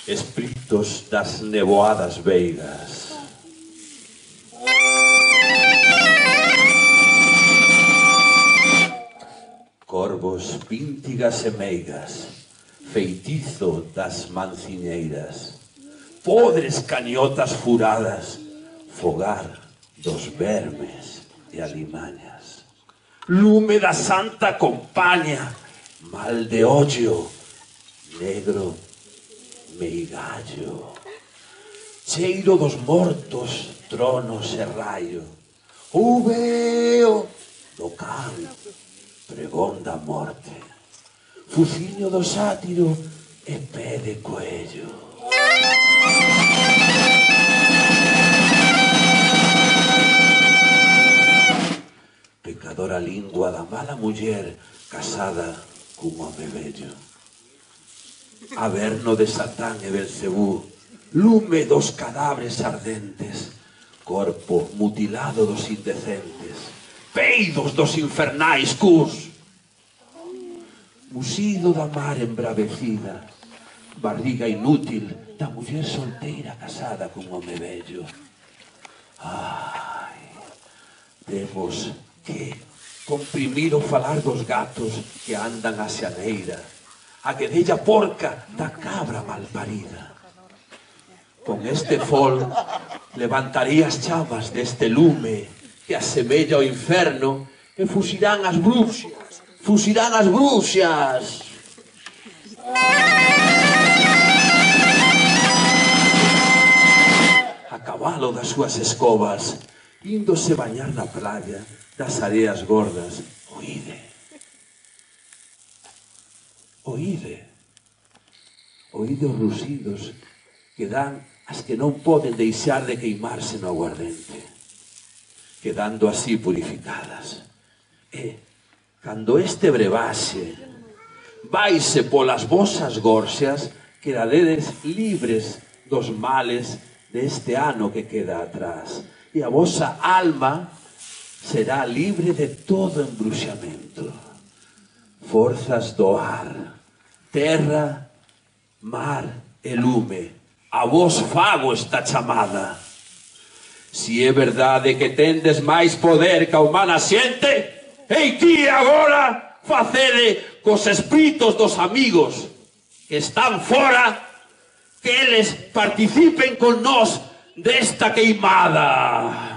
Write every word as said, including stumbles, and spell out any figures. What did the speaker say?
espíritos das nevoadas veigas. Corvos píntigas e meigas, feitizo das manciñeiras, podres caniotas furadas, fogar dos vermes e alimañas, lume da santa compaña, mal de ollo, negro meigallo, cheiro dos mortos, tronos e raio, o veo do can, pregón da morte, fuciño do sátiro e pé de coello. Pecadora lingua da mala muller casada cun home vello. Averno de Satán e Belcebú, lume dos cadáveres ardentes, corpo mutilado dos indecentes, peidos dos infernais cus, musido da mar embravecida, barriga inútil da muller solteira casada cun home vello. Ai, temos que comprimir o falar dos gatos que andan a xaneira, a quedella porca da cabra malparida. Con este fol levantaría as chamas deste lume que asemella ao inferno e fuxirán as bruxas, fuxirán as bruxas. A cabalo das súas escobas, índose bañar na playa das areas gordas, oíde, oíde, oíde os ruxidos que dan as que non poden deixar de queimarse no aguardente, quedando así purificadas. E, cando este brebaxe vaise polas vosas gorxas, quedaredes libres dos males deste ano que queda atrás, e a vosa alma será libre de todo embruxamento. Forzas do ar, terra, mar e lume, a vos fago esta chamada. Si é verdade que tendes máis poder que a humana xente, ei ti agora facede cos espíritos dos amigos que están fora, que eles participen con nós desta queimada.